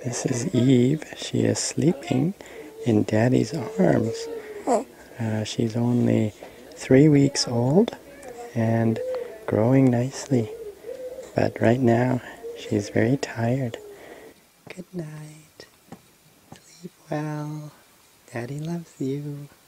This is Eve. She is sleeping in Daddy's arms. She's only 3 weeks old and growing nicely. But right now, she's very tired. Good night. Sleep well. Daddy loves you.